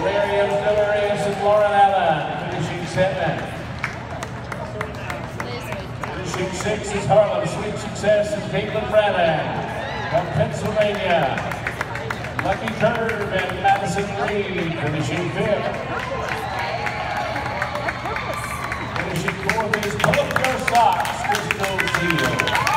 Miriam Dillarius and Lauren Allen, finishing 7th. Finishing 6th is Harlem Sweet Success and Caitlin Brannan from Pennsylvania. Lucky Curve and Madison Reed, finishing 5th. Finishing 4th is Pull Up Your Socks, Crystal Seal.